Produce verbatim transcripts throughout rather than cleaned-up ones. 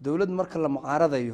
dawlad marka la mucaaradayo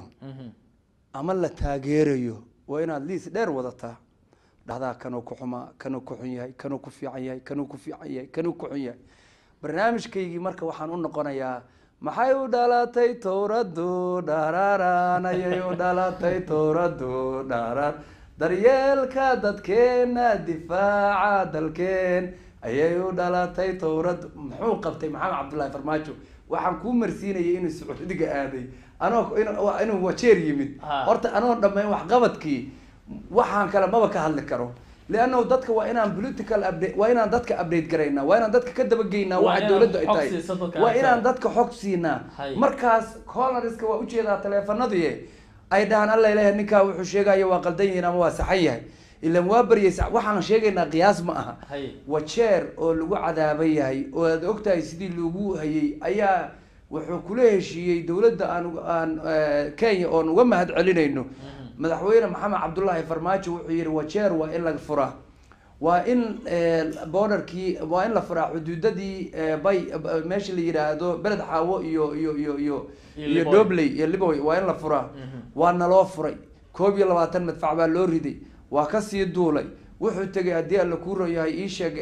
ama la taageerayo waa inaad liis dheer wadataa dhahdaa kanoo ku xumaa kanoo ku xun yahay kanoo ku fiican yahay kanoo ku fiican yahay kanoo ku xun yahay barnaamijkaygii marka waxaan u noqonayaa maxay u dhalatay towradu dhararaan ayay u dhalatay towradu dharar daryeelka dadkeena difaaca dalkeen ayay u dhalatay towradu muxuu qabtay maxamed cabdullaahi farmaajo waxaan kuu marsiinayay inuu sacuudiga aaday anoo inuu wajeer yimid horta anoo dhammayn waxqabadkii waxaan kale maba ka hadli karo لأنه دتك وإنا political update وإنا دتك update قرينا وإنا دتك كده بجينا واحد دولته إتاي وإنا دتك حكسينا مركز كولرسك وأوجي ذا تلفون ذي أيضا الله إله نكا وحشيجا يواقلدين أما واسحية إلا موابر يسع وحنا شيجنا قياس معها وشير اللجوء عذابية هي وأكتر يسدي اللجوء هي أيا وحكله شيء دولة أن أن كي أن وما هاد علينا إنه مدحوينا محمد عبد الله فرماجو وحير وشير وإن لفرا وإن بورر كي وإن لفرا حدودي باي ماشي اللي يرادو بلد حاو يو يو يو يو يو دوبلي يلي بوي وإن لفرا وأن لوفري كوبي لواتن مدفع بالوردي وكسي الدولي وحو تجي هدي اللي كورو يا إيشك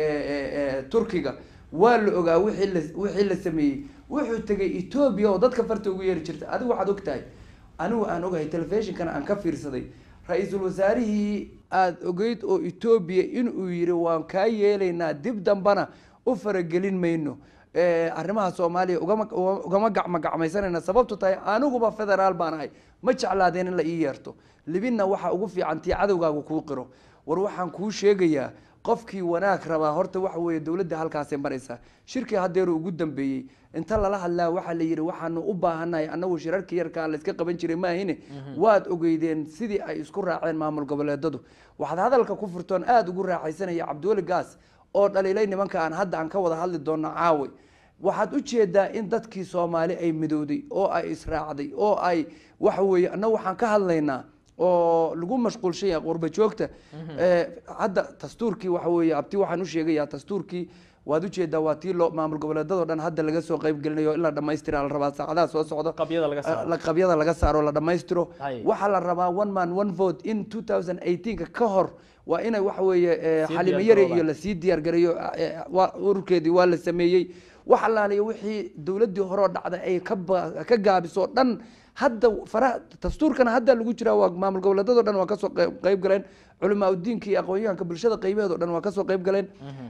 تركيا والأوجا وحي وحي اللي سمي وحو تجي إثيوبيا وضد كفرت وغير شرت هذا واحد وقتاي أنا أنا أوجه التلفزيون كان عن كفير صدي رئيس الوزراء أد أوجيت أو إثيوبيا إن ويروان كاي لنا دب دمبنا أفرق جلين منه أرمها الصومالي وجم وجم جع مجع ميسان أنا سببته تاي أنا جوا فدرال باناي ما على دين اللي ييرتو اللي بينا وح وقفي عن تي عدو جا وكوقره وروح عن كوش يجيا قفكي وناك ربا هرت وحوي الدولة ده هالكاسين بريسا شركة هديرو قدام بي انت لا لا لا waxa la yiri waxaan u baahanahay anagu shirarka yarka la iska qaban jiray ma ahine waad ogeydeen sidii ay isku raaceen maamul goboleedadu waxaad hadalka ku furtoon aad ugu raaxaysanaya Cabdulle Gaas oo dhaliilay nimanka aan hadda aan ka wada hadli doono caawi waxaad u jeedaa in dadkii Soomaali ay midowday oo ay israacday oo ay wax weey anagu waxaan ka hadlaynaa oo lagu mashquulshay qurba joogta ee hadda dastuurkii wax weey abti waxaan u sheegayaa dastuurkii waad u jeedaa waa tii loo maamul goboleedada dhan hadda laga soo qayb galinayo in la dhameystiro la rabaa saacadaha soo socda qabyada laga saaro la qabyada laga saaro la dhameystiro waxa la rabaa one man one vote in two thousand eighteen ka hor waa inay wax weeye xalimo yare iyo la sii diyaar gareeyo ururkeedii waa la sameeyay waxa la leeyahay wixii dawladii hore dhacday ay ka ka gaabiso dhan hadda fara dastuurkana hadda lagu jiraa waa maamul goboleedada dhan waa ka soo qayb galeen علماء الدين كي أقويان قبل شذا قيمة دون وكسو قيب قلين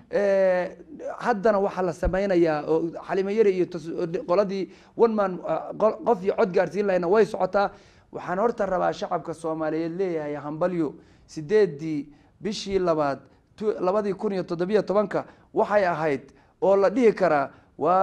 حدنا وحلا سمينا يا حليم يري قلدي ون من قفي عد قارتين لنا ويس عطا وحنورت الربع شعب كالصومالي اللي يا همبليو سديد دي بشي لباد لباد يكون يتدبيه طبانك وحي أهيد والله دي كرا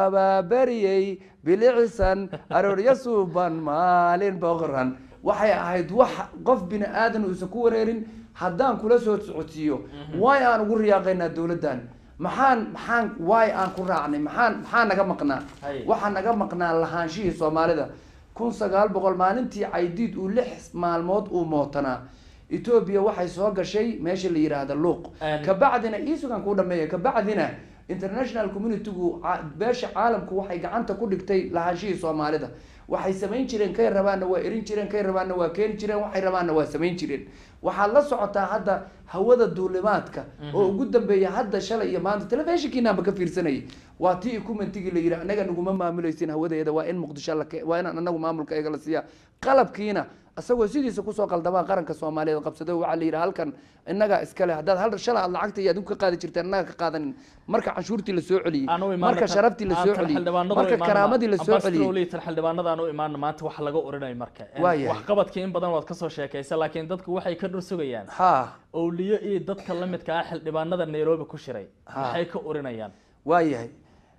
وبابريي بالعسن أرور يسوبان مالين بغران وحي أهيد وح قف بين آدم وسكورين haddaan kula soo socodsiyo way aan ugu riyaaqaynaa dawladdan maxaan maxaan way aan ku raacnay maxaan maxaan naga maqnaa waxa naga maqnaa lahaanshihii Soomaalida kun sagaal boqol maalintii Caydiid uu lix maalmood uu mootanaa Ethiopia waxay soo gashay meesha la yiraahdo Luuq ka bacdina isugan ku dhameeyay ka bacdina international community gu beesha caalamku waxay gacanta ku dhigtay lahaanshihii Soomaalida waxay sameyn jireen kay rabaana waa irin jireen kay rabaana waa keen jireen waxay rabaana waa sameyn jireen waxa la socotaa hadda hawada duulimaadka oo ugu dambeeya hadda shalay iyo maanta telefishinkiina ba ka fiirsanay waa tii kumentigi la yiraahdo anaga naguma maamulaysin hawadeeda waa in Muqdisho la waa in anagu maamulka eega la siiya qalabkiina asagoo sidiisa ku soo qaldama qaranka Soomaaliyeed qabsaday waxa la yiraahdo halkan inaga iskale hadaad hal shalay lacagta iyo ka qaadi jirteen inaga ka qaadan marka canshuurtii la soo celiyay marka sharaftii la soo celiyay marka karaamadii la soo celiyay xildhibaanada aanu imaan maanta wax laga oranay marka wax qabadkii in badan waad ka soo sheekaysay laakiin dadku waxay ka dhur sugayaan ha awliyo iyo dadka la midka ah xildhibaanada Nairobi ku shiray waxay ka oranayaan waayahay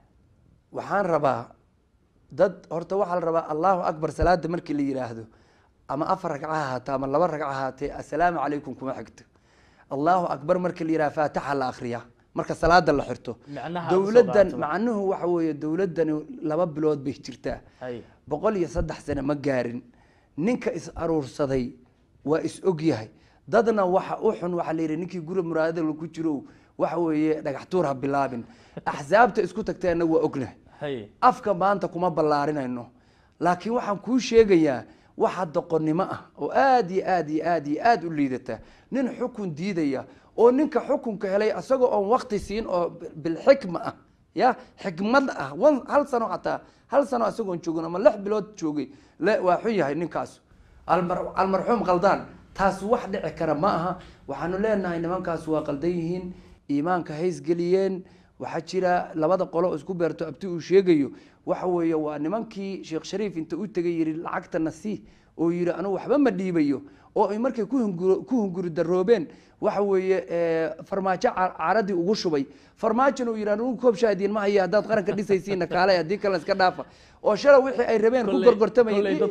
waxaan rabaa dad horta waxa la rabaa Allahu akbar salaada markii la yiraahdo ama afar ragcaha ta ama laba ragcaha ta assalaamu alaykum kuma xigto Allahu akbar markii la yiraahdo faataha la akhriya marka salaada la xirto dawladdan macnuhu waxa weeye dawladdan laba bilood bay jirtaa boqol iyo saddex sano ma gaarin ninka is aruursaday waa is og yahay dadna waxa u xun waxa la yiri ninkii guri muraadada lagu jiro waxa weeye dhagax tuur ha bilaabin axsaabta isku tagteena waa ognahay afka maanta kuma ballaarinayno laakiin waxaan kuu sheegayaa waxa doqonnimo ah oo aad iyo aad iyo aad iyo aad u liidata nin xukun diidaya oo ninka xukunka helay asagoo oon waqti siin oo bilxikma ah ya xikmad ah hal sano xataa hal sano asagoon joogin ama lix bilood joogay waa xun yahay ninkaas almarxuum qaldaan taas wax dhici kara ma aha waxaanu leenahay nimankaas waa qaldan yihiin iimaanka haysgeliyeen waxaa jira labada qolo isku beerto abti uu sheegayo waxa weeye waa nimankii sheekh shariif inta u tegay yiri lacagta nasi oo yiri anigu waxba ma dhiibayo oo ay markay ku hunguri daroobeen waxa weeye farmaajo caaradii ugu shubay farmaajona uu yiri anigu koob shaadiin ma haya hadaad qaranka dhisaysiina kaalay hadii kale iska dhaafa oo shalay wixii ay rabeen ku gorgortamayeen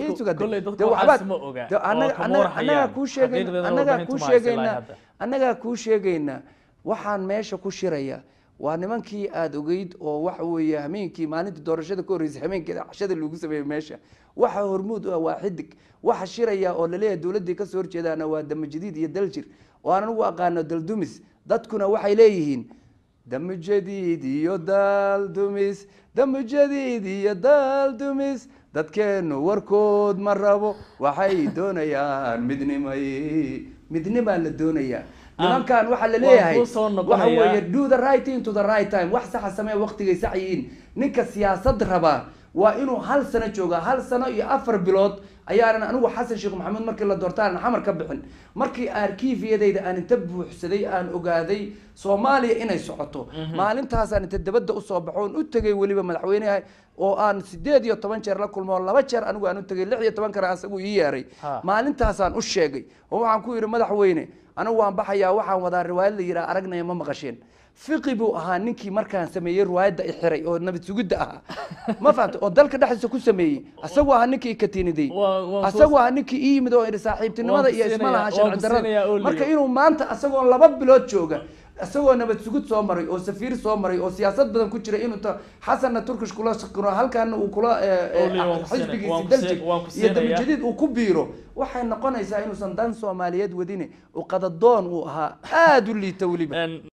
anaga ku sheegayna anaga ku sheegayna anaga ku sheegayna waxaan meesha ku shiraya waa nimankii aad ogeyd oo waxa weeye hameenkii maalinta doorashada ka horeysay hameenkeeda cashada lagu sameeyay meesha waxa hormuud ah waa xidig waxa shiraya oo la leeyahay dawladda ka soo horjeedana waa dam jadiid iyo daljir oo aan ugu aqaano daldumis dadkuna waxay leeyihiin dam jadiid iyo daldumis dam jadiid iyo daldumis dadkeenu warkood ma rabo waxay doonayaan midnimay midnima la doonayaa nimankan waxa la leeyahay waxa weeye do the right thing to the right time wax sax samee waqtigay saxiin ninka siyaasad raba waa inuu hal sano jooga hal sano iyo afar bilood ayaan anigu xasan sheekh maxamed markii la doortaan xamar ka bixin markii arkiifiyadayda aan inta buuxsaday aan ogaaday Soomaaliya inay socoto maalintaas aan inta dabada u soo baxoon u tagay waliba madaxweynaha oo aan sideed iyo toban jeer la kulmo laba jeer anigu aan u tagay lix iyo toban kara asagu ii yeeray maalintaas aan u sheegay oo waxaan ku yiri madaxweyne أنا وان بحيا وحان وضع الرواية اللي يرى أرقنا يما مقاشين فقبوا أها نيكي مركان سميي رواية دا إحري أو نبي تسوقد أها ما فهمت ودالك دا حسو كو سميي أسوأها نيكي إكتيني دي أسوأها نيكي إي مدو إيري صاحبتي نماذا إيا اسمالها عشان عدران مركا إنو مانتا أسوأها لباب بلود شوغا أسوأ نبي تسوقد سومري أو سفير سومري أو سياسات بدن كتشري إنو تا حسن تركش كلا سكرا هل كان وكلا حزبك سيدلجك يدم جديد وكبيرو waxay noqonaysaa inuu san dan Soomaaliyeed wadine oo qadaddoon uu ahaa aad u liita waliba